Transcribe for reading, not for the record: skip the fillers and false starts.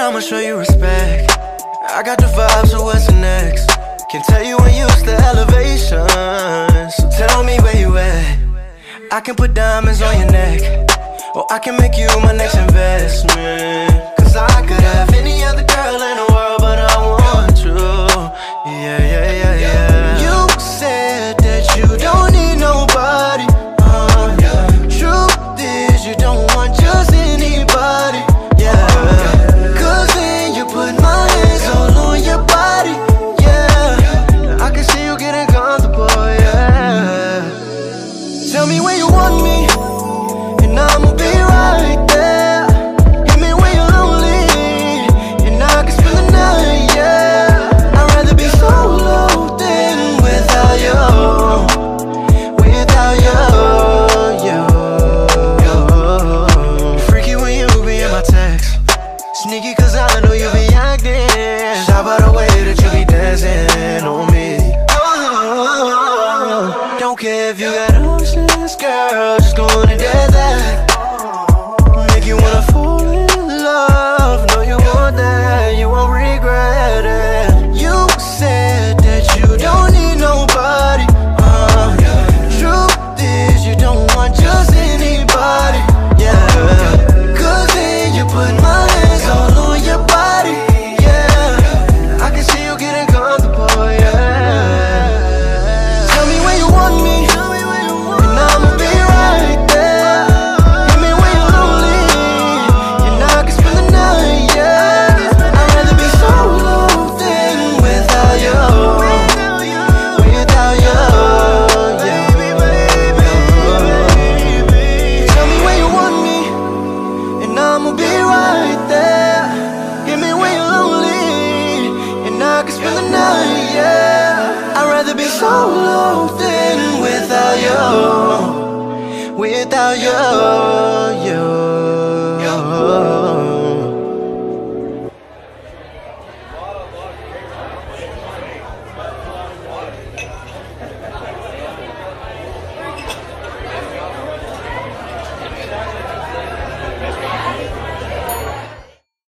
I'ma show you respect. I got the vibes, so what's the next? Can tell you when used to elevation. So tell me where you at. I can put diamonds on your neck, or I can make you my next investment. Cause I could have any other girl in the world, but I want you. Yeah, yeah, yeah, yeah. You said that you don't need nobody. Truth is you don't want just anybody. Yeah, cause then you put my hands all on your body. Yeah, I can see you getting comfortable. Yeah, tell me where you want me, and I'ma be right there. Hit me when you're lonely, and I can spend the night. Yeah, I'd rather be solo than without you. Without you, freaky when you be in my text. Sneaky cause I know you be acting shy by the way that you be dancing on me. Don't care if you got options, girl, just go on and get that.